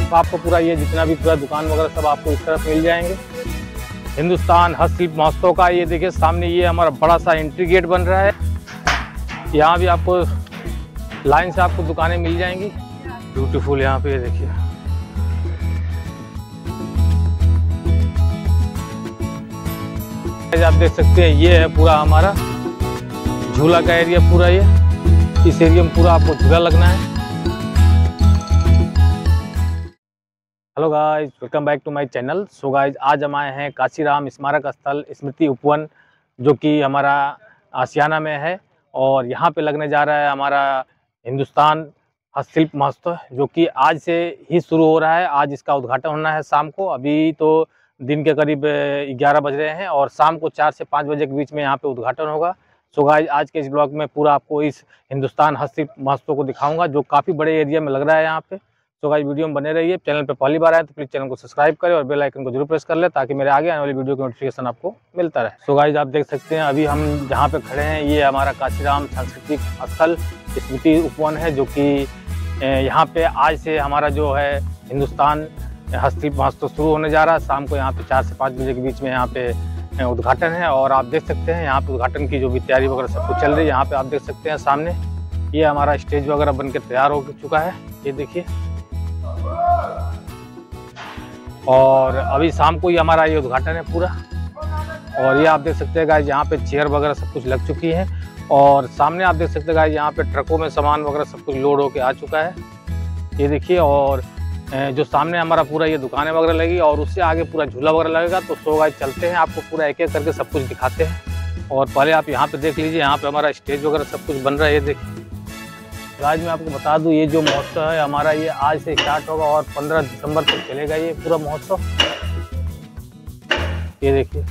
तरफ आपको पूरा ये जितना भी पूरा दुकान वगैरह सब आपको इस तरफ मिल जाएंगे। हिंदुस्तान हस्तशिल्प महोत्सव का ये देखिए सामने ये हमारा बड़ा सा एंट्री गेट बन रहा है। यहाँ भी आपको लाइन से आपको दुकानें मिल जाएंगी। ब्यूटीफुल यहाँ पे ये देखिए। आप देख सकते हैं ये है पूरा हमारा झूला का एरिया। पूरा ये इस एरिया में पूरा आपको झूला लगना है। Hello guys, welcome back to my channel. So guys आज हम आए हैं काशीराम स्मारक स्थल स्मृति उपवन, जो कि हमारा आसियाना में है। और यहाँ पे लगने जा रहा है हमारा हिंदुस्तान हस्तशिल्प महोत्सव, जो कि आज से ही शुरू हो रहा है। आज इसका उद्घाटन होना है शाम को। अभी तो दिन के करीब 11 बज रहे हैं और शाम को 4 से 5 बजे के बीच में यहाँ पे उद्घाटन होगा। सो गाइज आज के इस ब्लॉग में पूरा आपको इस हिंदुस्तान हस्तशिल्प महोत्सव को दिखाऊंगा, जो काफ़ी बड़े एरिया में लग रहा है यहाँ पे। तो गाइस वीडियो में बने रहिए। चैनल पे पहली बार आए तो प्लीज़ चैनल को सब्सक्राइब करें और बेल आइकन को जरूर प्रेस कर ले, ताकि मेरे आगे आने वाली वीडियो की नोटिफिकेशन आपको मिलता रहे। सो गाइस आप देख सकते हैं अभी हम जहाँ पे खड़े हैं ये हमारा काशीराम सांस्कृतिक स्थल स्मृति उपवन है, जो कि यहाँ पे आज से हमारा जो है हिंदुस्तान हस्तशिल्प महोत्सव शुरू होने जा रहा है। शाम को यहाँ पे 4 से 5 बजे के बीच में यहाँ पे उद्घाटन है। और आप देख सकते हैं यहाँ पे उद्घाटन की जो भी तैयारी वगैरह सब कुछ चल रही है। यहाँ पे आप देख सकते हैं सामने ये हमारा स्टेज वगैरह बन के तैयार हो चुका है, ये देखिए। और अभी शाम को ही हमारा ये उद्घाटन है पूरा। और ये आप देख सकते हैं गाइस यहाँ पे चेयर वगैरह सब कुछ लग चुकी है। और सामने आप देख सकते हैं गाइस यहाँ पे ट्रकों में सामान वगैरह सब कुछ लोड होके आ चुका है, ये देखिए। और जो सामने हमारा पूरा ये दुकानें वगैरह लगी और उससे आगे पूरा झूला वगैरह लगेगा। तो सो गाइस चलते हैं, आपको पूरा एक एक करके सब कुछ दिखाते हैं। और पहले आप यहाँ पे देख लीजिए, यहाँ पे हमारा स्टेज वगैरह सब कुछ बन रहा है, ये देखिए। आज मैं आपको बता दूं ये जो महोत्सव है हमारा, ये आज से स्टार्ट होगा और 15 दिसंबर तक चलेगा ये पूरा महोत्सव, ये देखिए।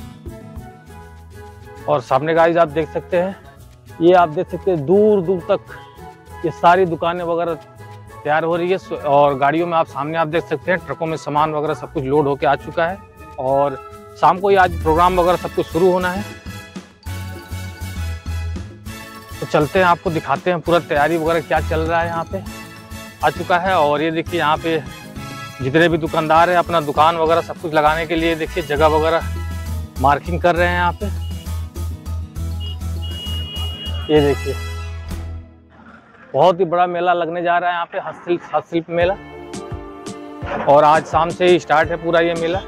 और सामने गाइस आप देख सकते हैं, ये आप देख सकते हैं दूर दूर तक ये सारी दुकानें वगैरह तैयार हो रही है। और गाड़ियों में आप सामने आप देख सकते हैं ट्रकों में सामान वगैरह सब कुछ लोड होके आ चुका है। और शाम को ही आज प्रोग्राम वगैरह सब कुछ शुरू होना है। तो चलते हैं, आपको दिखाते हैं पूरा तैयारी वगैरह क्या चल रहा है। यहाँ पे आ चुका है। और ये देखिए यहाँ पे जितने भी दुकानदार हैं अपना दुकान वगैरह सब कुछ लगाने के लिए देखिए जगह वगैरह मार्किंग कर रहे हैं यहाँ पे, ये देखिए। बहुत ही बड़ा मेला लगने जा रहा है यहाँ पे, हस्तशिल्प मेला। और आज शाम से ही स्टार्ट है पूरा ये मेला।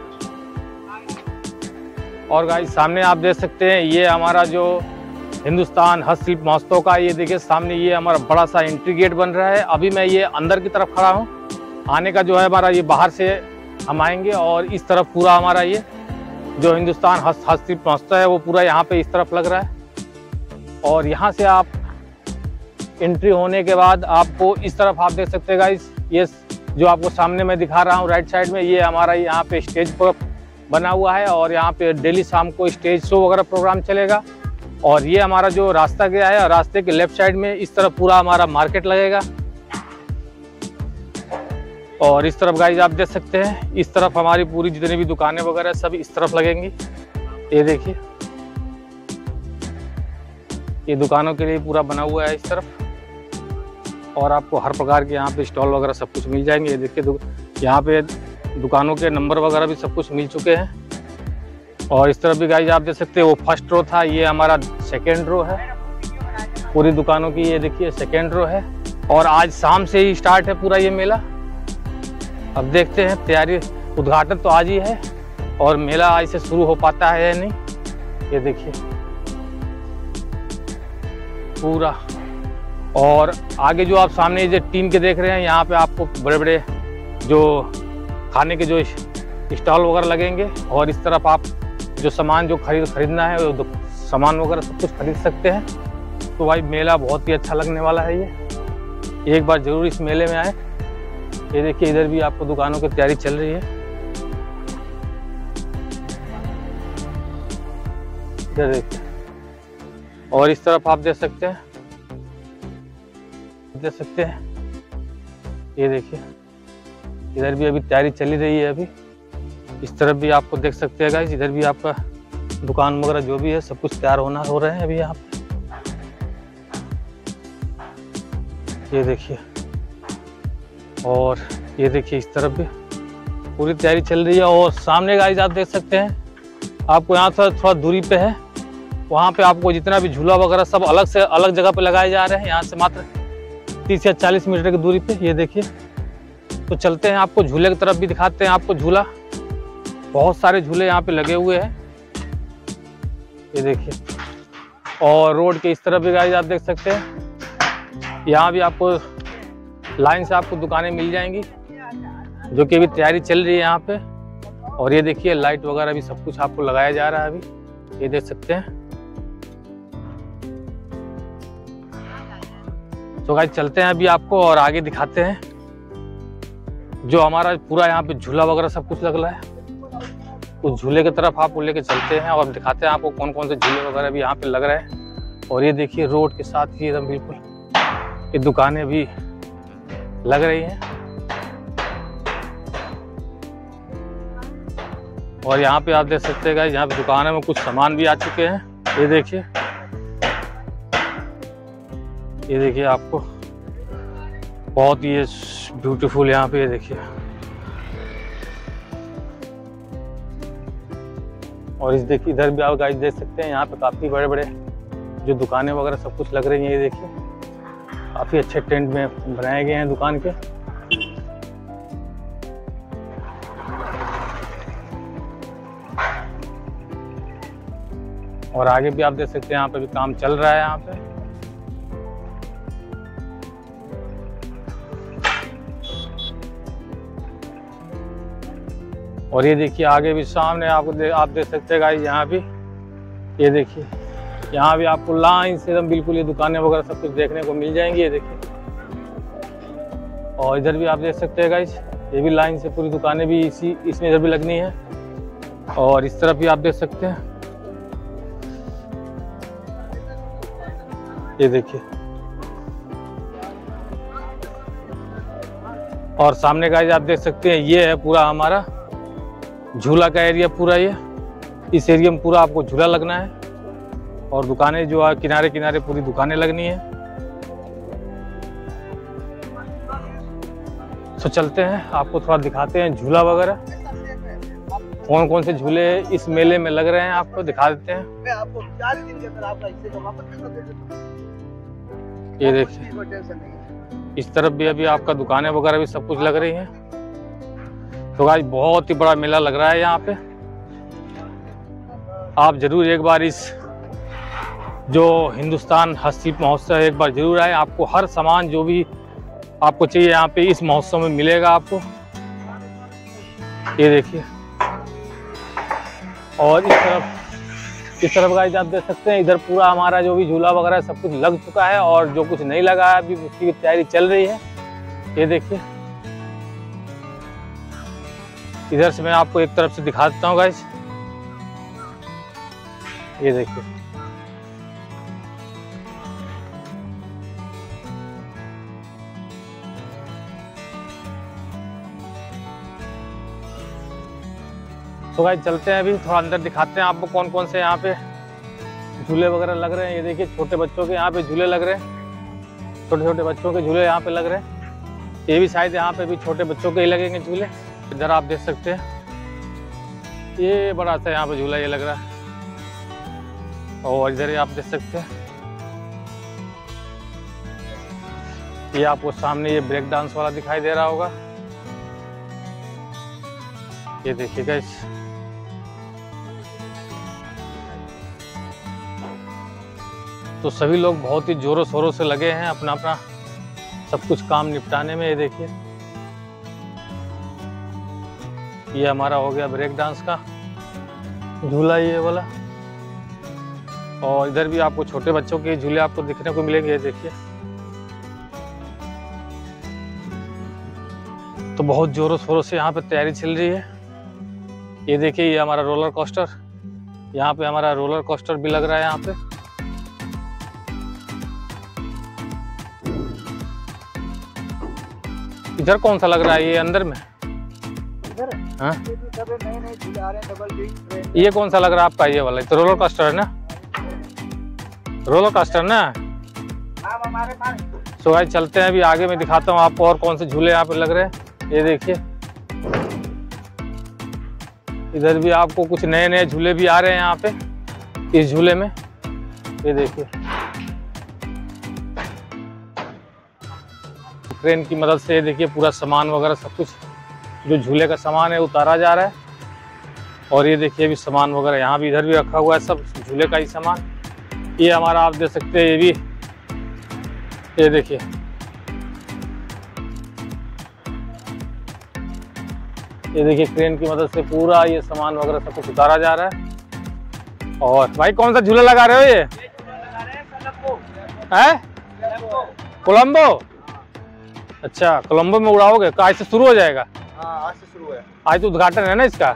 और गाइस सामने आप देख सकते हैं ये हमारा जो हिंदुस्तान हस्तशिल्प महोत्सव का, ये देखिए सामने ये हमारा बड़ा सा एंट्री गेट बन रहा है। अभी मैं ये अंदर की तरफ खड़ा हूँ, आने का जो है हमारा ये बाहर से हम आएंगे। और इस तरफ पूरा हमारा ये जो हिंदुस्तान हस्तशिल्प महोत्सव है वो पूरा यहाँ पे इस तरफ लग रहा है। और यहाँ से आप एंट्री होने के बाद आपको इस तरफ आप देख सकते हैं गाइस, ये जो आपको सामने मैं दिखा रहा हूँ राइट साइड में, ये हमारा यहाँ पे स्टेज पर बना हुआ है। और यहाँ पे डेली शाम को स्टेज शो वगैरह प्रोग्राम चलेगा। और ये हमारा जो रास्ता गया है, और रास्ते के लेफ्ट साइड में इस तरफ पूरा हमारा मार्केट लगेगा। और इस तरफ गाइस आप देख सकते हैं, इस तरफ हमारी पूरी जितनी भी दुकानें वगैरह सब इस तरफ लगेंगी, ये देखिए। ये दुकानों के लिए पूरा बना हुआ है इस तरफ। और आपको हर प्रकार के यहाँ पे स्टॉल वगैरह सब कुछ मिल जाएंगे, ये देखिए। यहाँ पे दुकानों के नंबर वगैरह भी सब कुछ मिल चुके हैं। और इस तरफ भी गाइस आप देख सकते हैं, वो फर्स्ट रो था, ये हमारा सेकेंड रो है पूरी दुकानों की, ये देखिए सेकेंड रो है। और आज शाम से ही स्टार्ट है पूरा ये मेला। अब देखते हैं तैयारी, उद्घाटन तो आज ही है और मेला आज से शुरू हो पाता है या नहीं, ये देखिए पूरा। और आगे जो आप सामने जो टीन के देख रहे हैं, यहाँ पे आपको बड़े बड़े जो खाने के जो स्टॉल वगैरह लगेंगे। और इस तरफ आप जो सामान जो खरीदना है वो सामान वगैरह सब कुछ खरीद सकते हैं। तो भाई मेला बहुत ही अच्छा लगने वाला है ये, एक बार जरूर इस मेले में आए। ये देखिए इधर भी आपको दुकानों की तैयारी चल रही है, इधर देखिए। और इस तरफ आप देख सकते हैं, ये देखिए इधर भी अभी तैयारी चली रही है अभी। इस तरफ भी आपको देख सकते हैं गाइस, इधर भी आपका दुकान वगैरह जो भी है सब कुछ तैयार हो रहे हैं अभी यहाँ पे, ये देखिए। और ये देखिए इस तरफ भी पूरी तैयारी चल रही है। और सामने गाइस आप देख सकते हैं, आपको यहाँ से थोड़ा दूरी पे है, वहाँ पे आपको जितना भी झूला वगैरह सब अलग से अलग जगह पे लगाए जा रहे हैं। यहाँ से मात्र 30 या 40 मीटर की दूरी पे, ये देखिए। तो चलते हैं, आपको झूले की तरफ भी दिखाते हैं। आपको झूला, बहुत सारे झूले यहाँ पे लगे हुए हैं, ये देखिए। और रोड के इस तरफ भी गाइस आप देख सकते हैं, यहाँ भी आपको लाइन से आपको दुकानें मिल जाएंगी, जो कि अभी तैयारी चल रही है यहाँ पे। और ये देखिए लाइट वगैरह भी सब कुछ आपको लगाया जा रहा है अभी, ये देख सकते हैं। तो गाइस चलते हैं अभी आपको और आगे दिखाते हैं, जो हमारा पूरा यहाँ पे झूला वगैरह सब कुछ लग रहा है। उस झूले की तरफ आपको लेके चलते हैं और दिखाते हैं आपको कौन कौन से झूले वगैरह भी यहाँ पे लग रहे हैं। और ये देखिए रोड के साथ ही एकदम बिल्कुल ये दुकानें भी लग रही हैं। और यहाँ पे आप देख सकते हैं गाइस, यहाँ पे दुकानों में कुछ सामान भी आ चुके हैं, ये देखिए। ये देखिए आपको बहुत ही ब्यूटीफुल यहाँ पे, ये देखिए। और इस देखिए इधर भी आप गाइस देख सकते हैं, यहाँ पे काफी बड़े बड़े जो दुकानें वगैरह सब कुछ लग रही हैं, ये देखिए। काफी अच्छे टेंट में बनाए गए हैं दुकान के। और आगे भी आप देख सकते हैं, यहाँ पे भी काम चल रहा है यहाँ पे। और ये देखिए आगे भी सामने आपको आप देख सकते हैं गाइस, यहाँ भी ये देखिए, यहाँ भी आपको लाइन से एकदम बिल्कुल ये दुकानें वगैरह सब कुछ देखने को मिल जाएंगी, ये देखिए। और इधर भी आप देख सकते हैं गाइस, ये भी लाइन से पूरी दुकानें भी इसमें इधर भी लगनी है। और इस तरफ भी आप देख सकते हैं, ये देखिए। और सामने गाइस आप देख सकते हैं, ये है पूरा हमारा झूला का एरिया पूरा। ये इस एरिया में पूरा आपको झूला लगना है और दुकानें जो है किनारे किनारे पूरी दुकानें लगनी है। तो चलते हैं, आपको थोड़ा दिखाते हैं झूला वगैरह, कौन कौन से झूले इस मेले में लग रहे हैं, आपको दिखा देते हैं। ये देखिए इस तरफ भी अभी आपका दुकानें वगैरह भी सब कुछ लग रही हैं। तो गाइस बहुत ही बड़ा मेला लग रहा है यहाँ पे। आप जरूर एक बार इस जो हिंदुस्तान हस्तशिल्प महोत्सव एक बार जरूर आए। आपको हर सामान जो भी आपको चाहिए यहाँ पे इस महोत्सव में मिलेगा आपको, ये देखिए। और इस तरफ गाइस आप देख सकते हैं, इधर पूरा हमारा जो भी झूला वगैरह सब कुछ लग चुका है और जो कुछ नहीं लगा है अभी उसकी तैयारी चल रही है, ये देखिए। इधर से मैं आपको एक तरफ से दिखा देता हूँ गाइस, ये देखिए। तो गाइस चलते हैं, अभी थोड़ा अंदर दिखाते हैं आपको कौन कौन से यहाँ पे झूले वगैरह लग रहे हैं। ये देखिए छोटे बच्चों के यहाँ पे झूले लग रहे हैं, छोटे छोटे बच्चों के झूले यहाँ पे लग रहे हैं। ये भी शायद यहाँ पे भी छोटे बच्चों के ही लगेंगे झूले। इधर आप देख सकते हैं, ये बड़ा सा यहाँ पे झूला ये लग रहा है। और इधर आप देख सकते हैं, ये आपको सामने ये ब्रेक डांस वाला दिखाई दे रहा होगा, ये देखिए गाइस। तो सभी लोग बहुत ही जोरों शोरों से लगे हैं अपना अपना सब कुछ काम निपटाने में। ये देखिए ये हमारा हो गया ब्रेक डांस का झूला, ये वाला। और इधर भी आपको छोटे बच्चों के झूले आपको दिखने को मिलेंगे, ये देखिए। तो बहुत जोरों शोरों से यहाँ पे तैयारी चल रही है। ये देखिए ये हमारा रोलर कोस्टर, यहाँ पे हमारा रोलर कोस्टर भी लग रहा है यहाँ पे। इधर कौन सा लग रहा है, ये अंदर में? हाँ? ये कौन सा लग रहा है आपका? ये वाला तो रोलर कोस्टर है ना, रोलर कोस्टर ना। सो गाइस चलते हैं, अभी आगे में दिखाता हूँ आपको और कौन से झूले यहाँ पे लग रहे हैं। ये देखिए इधर भी आपको कुछ नए नए झूले भी आ रहे हैं यहाँ पे इस झूले में। ये देखिए क्रेन की मदद से, ये देखिए पूरा सामान वगैरह सब कुछ जो झूले का सामान है उतारा जा रहा है। और ये देखिए भी सामान वगैरह यहाँ भी, इधर भी रखा हुआ है सब झूले का ही सामान। ये हमारा आप देख सकते हैं, ये भी, ये देखिए क्रेन की मदद से पूरा ये सामान वगैरह सब कुछ उतारा जा रहा है। और भाई कौन सा झूला लगा रहे हो ये? है कोलंबो। अच्छा, कोलंबो में उड़ाओगे? आज से शुरू हो जाएगा? हाँ, आज से शुरू है। आज तो उद्घाटन है ना इसका।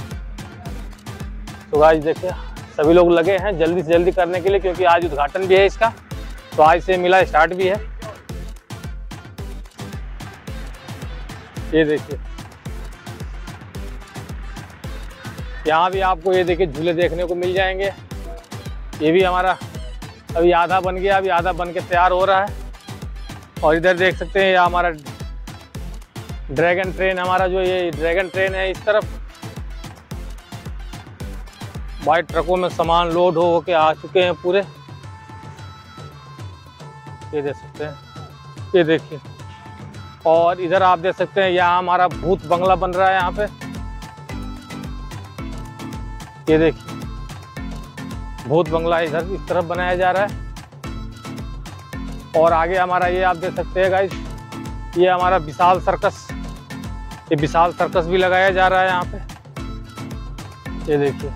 तो आज देखिए सभी लोग लगे हैं जल्दी से जल्दी करने के लिए, क्योंकि आज उद्घाटन भी है इसका, तो आज से मेला स्टार्ट भी है। ये देखिए यहाँ भी आपको ये देखिए झूले देखने को मिल जाएंगे। ये भी हमारा अभी आधा बन गया, अभी आधा बन के तैयार हो रहा है। और इधर देख सकते हैं ये हमारा ड्रैगन ट्रेन, हमारा जो ये ड्रैगन ट्रेन है, इस तरफ वाइट ट्रकों में सामान लोड हो के आ चुके हैं पूरे। ये देख सकते हैं, ये देखिए। और इधर आप देख सकते हैं यहाँ हमारा भूत बंगला बन रहा है यहाँ पे। ये देखिए भूत बंगला इधर इस तरफ बनाया जा रहा है। और आगे हमारा ये आप देख सकते हैं गाइस, ये हमारा विशाल सर्कस, ये विशाल सर्कस भी लगाया जा रहा है यहाँ पे। ये देखिए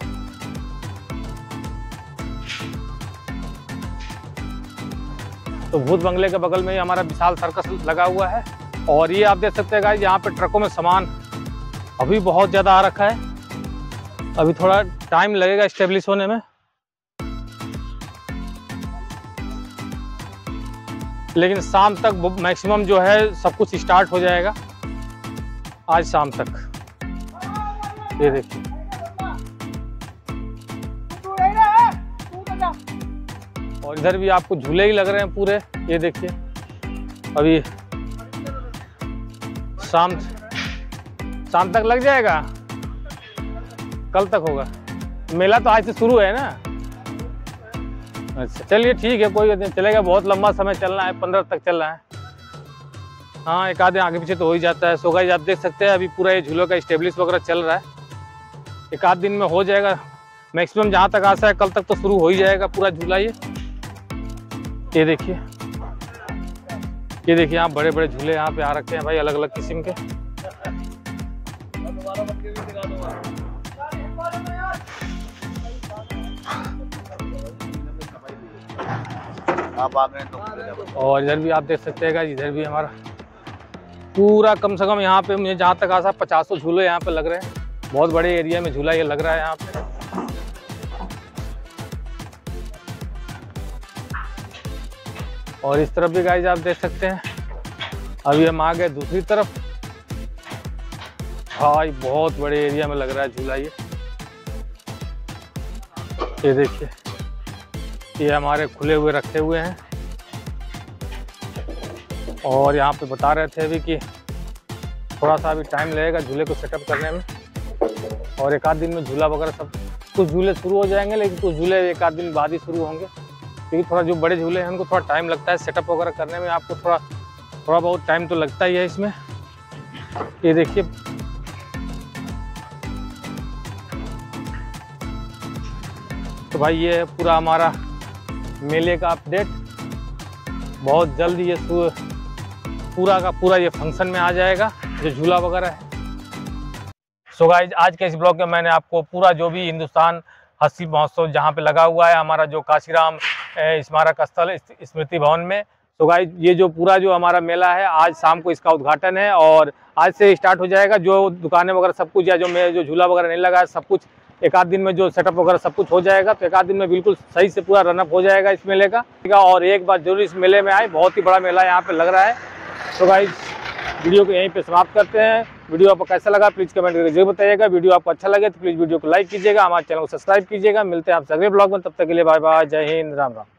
तो भूत बंगले के बगल में ही हमारा विशाल सर्कस लगा हुआ है। और ये आप देख सकते हैं गाइस, यहाँ पे ट्रकों में सामान अभी बहुत ज़्यादा आ रखा है। अभी थोड़ा टाइम लगेगा स्टेब्लिश होने में, लेकिन शाम तक मैक्सिमम जो है सब कुछ स्टार्ट हो जाएगा आज शाम तक। ये देखिए और इधर भी आपको झूले ही लग रहे हैं पूरे। ये देखिए अभी शाम तक लग जाएगा, कल तक होगा। मेला तो आज से शुरू है ना। अच्छा चलिए ठीक है, कोई नहीं, चलेगा। बहुत लंबा समय चलना है, 15 तक चलना है। हाँ, एक आधे आगे पीछे तो हो ही जाता है। सो गाइस आप देख सकते हैं अभी पूरा ये झूलों का स्टेब्लिश वगैरह चल रहा है। एक आध दिन में हो जाएगा मैक्सिमम, जहाँ तक आशा है कल तक तो शुरू हो ही जाएगा पूरा झूला। ये देखिए यहाँ बड़े बड़े झूले यहाँ पे आ रखे हैं भाई, अलग अलग किस्म के। और इधर भी आप देख सकते हैं, इधर भी हमारा पूरा कम से कम यहाँ पे मुझे जहाँ तक आशा 50 झूले यहाँ पे लग रहे हैं। बहुत बड़े एरिया में झूला ये लग रहा है यहाँ पे। और इस तरफ भी गाइस आप देख सकते हैं, अभी हम आ गए दूसरी तरफ। भाई बहुत बड़े एरिया में लग रहा है झूला ये देखिए, ये हमारे खुले हुए रखे हुए हैं। और यहाँ पे बता रहे थे अभी कि थोड़ा सा अभी टाइम लगेगा झूले को सेटअप करने में, और एक आध दिन में झूला वगैरह सब कुछ झूले शुरू हो जाएंगे, लेकिन कुछ झूले एक आध दिन बाद ही शुरू होंगे, क्योंकि थोड़ा जो बड़े झूले हैं उनको थोड़ा टाइम लगता है सेटअप वगैरह करने में। आपको थोड़ा बहुत टाइम तो लगता ही है इसमें। ये देखिए तो भाई ये है पूरा हमारा मेले का अपडेट। बहुत जल्द ये पूरा का पूरा ये फंक्शन में आ जाएगा जो झूला वगैरह है। सो गाइस आज के इस ब्लॉग में मैंने आपको पूरा जो भी हिंदुस्तान हस्ती महोत्सव जहाँ पे लगा हुआ है हमारा जो काशीराम स्मारक स्थल स्मृति भवन में। सो गाइस ये जो पूरा जो हमारा मेला है आज शाम को इसका उद्घाटन है और आज से स्टार्ट हो जाएगा। जो दुकानें वगैरह सब कुछ या जो झूला वगैरह नहीं लगा है सब कुछ एक आध दिन में जो सेटअप वगैरह सब कुछ हो जाएगा, तो एक आध दिन में बिल्कुल सही से पूरा रनअप हो जाएगा इस मेले का। और एक बार जरूर इस मेले में आए, बहुत ही बड़ा मेला यहाँ पे लग रहा है। तो गाइस वीडियो को यहीं पे समाप्त करते हैं। वीडियो आपको कैसा लगा प्लीज़ कमेंट करके जरूर बताइएगा। वीडियो आपको अच्छा लगे तो प्लीज़ वीडियो को लाइक कीजिएगा, हमारे चैनल को सब्सक्राइब कीजिएगा। मिलते हैं आपसे अगले ब्लॉग में, तब तक के लिए बाय बाय, जय हिंद, राम राम।